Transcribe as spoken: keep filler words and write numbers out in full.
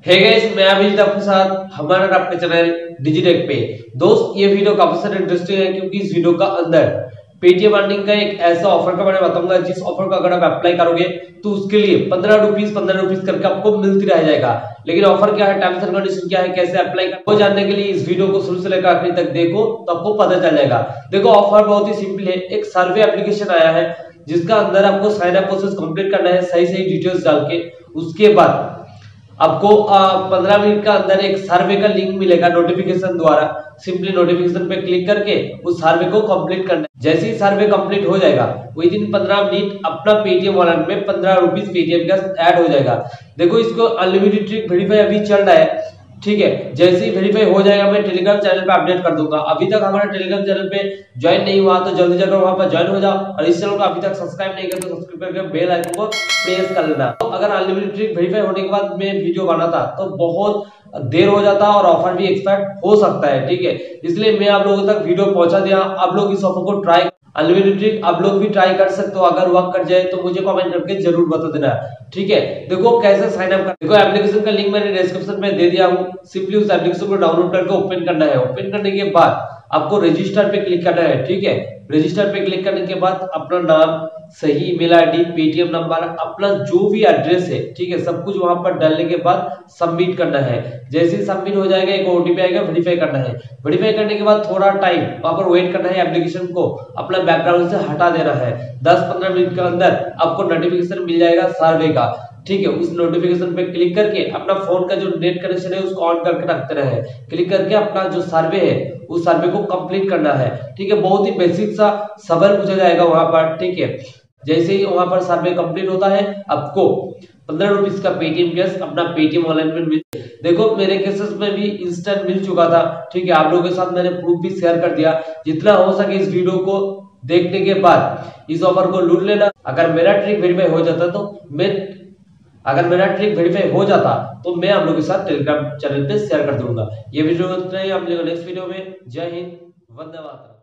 Hey guys, मैं अभिजीत आपके साथ हमारा आपके चैनल डिजिटेक पे। दोस्त, ये वीडियो काफी सारे इंटरेस्टिंग है क्योंकि इस वीडियो का अंदर पेटीएम अर्निंग का एक ऐसा ऑफर का मैं बताऊंगा जिस ऑफर का अगर आप अप्लाई करोगे तो उसके लिए पंद्रह रुपीज पंद्रह रुपीज करके आपको मिलती रह जाएगा। लेकिन ऑफर क्या है, टर्म्स एंड कंडीशन क्या है, कैसे अप्लाई करना, वो जानने के लिए इस वीडियो को शुरू से लेकर आखिरी तक देखो तो आपको पता चल जाएगा। देखो, ऑफर बहुत ही सिंपल है। एक सर्वे एप्लीकेशन आया है जिसका अंदर आपको साइन अप प्रोसेस कंप्लीट करना है सही सही डिटेल्स डाल के। उसके बाद आपको पंद्रह मिनट का अंदर एक सर्वे का लिंक मिलेगा नोटिफिकेशन द्वारा। सिंपली नोटिफिकेशन पे क्लिक करके उस सर्वे को कंप्लीट करना है। जैसे ही सर्वे कंप्लीट हो जाएगा विद इन पंद्रह मिनट अपना पेटीएम वॉलेट में पंद्रह रुपीज पेटीएम का ऐड हो जाएगा। देखो, इसको अनलिमिटेड ट्रिक वेरीफाई अभी चल रहा है, ठीक है। जैसे ही वेरीफाई हो जाएगा मैं टेलीग्राम चैनल पे अपडेट कर दूंगा। अभी तक हमारा टेलीग्राम चैनल पे ज्वाइन नहीं हुआ तो जल्दी जाकर वहां पर ज्वाइन हो जाओ, और इस चैनल को अभी तक सब्सक्राइब नहीं किया तो सब्सक्राइब करके बेल आइकन को प्रेस कर लेना। तो अगर अनलिमिटेड ट्रिक वेरीफाई होने के बाद मैं वीडियो बनाता तो बहुत देर हो जाता और ऑफर भी एक्सपायर हो सकता है, ठीक है। इसलिए मैं आप लोगों तक वीडियो पहुंचा दिया। आप लोग इस ऑफर को ट्राई, अनलिमिटेड ट्रिक आप लोग भी ट्राई कर सकते हो। अगर वर्क कर जाए तो मुझे कमेंट करके जरूर बता देना, ठीक है। देखो कैसे साइन अप कर, देखो एप्लीकेशन का लिंक मैंने डिस्क्रिप्शन में दे दिया हूँ। सिंपली उस एप्लीकेशन को डाउनलोड करके ओपन करना है। ओपन करने के बाद आपको रजिस्टर पे क्लिक करना है, ठीक है। रजिस्टर पे क्लिक करने के बाद अपना नाम, सही ईमेल आईडी, पेटीएम नंबर, अपना जो भी एड्रेस है, ठीक है, सब कुछ वहां पर डालने के बाद सबमिट करना है। जैसे ही सबमिट हो जाएगा एक ओटीपी आएगा, वेरीफाई करना है। वेरीफाई करने के बाद थोड़ा टाइम वहां पर वेट करना है। एप्लीकेशन को अपना बैकग्राउंड से हटा देना है। दस पंद्रह मिनट के अंदर आपको नोटिफिकेशन मिल जाएगा सर्वे का, ठीक है। उस नोटिफिकेशन पे क्लिक करके अपना फोन का जो नेट कनेक्शन है उसको ऑन करके रख देना है। क्लिक करके अपना जो सर्वे है उस सर्वे को कंप्लीट करना है, ठीक है। बहुत ही बेसिक सा सवाल पूछा जाएगा वहां पर, ठीक है। जैसे ही वहां पर सर्वे कंप्लीट होता है आपको पंद्रह रुपीज का पेटीएम कैश अपना पेटीएम ऑनलाइन में मिल। देखो, मेरे केसेस में भी इंस्टेंट मिल चुका था, ठीक है। आप लोगों के साथ मैंने प्रूफ भी शेयर कर दिया। जितना हो सके इस वीडियो को देखने के बाद इस ऑफर को लूट लेना। अगर मेरा ट्रिक वेरीफाई हो जाता तो मैं अगर मेरा ट्रिक वेरीफाई हो जाता तो मैं आप लोगों के साथ टेलीग्राम चैनल पे शेयर कर दूंगा। ये वीडियो नेक्स्ट वीडियो में। जय हिंद, वंदे मातरम।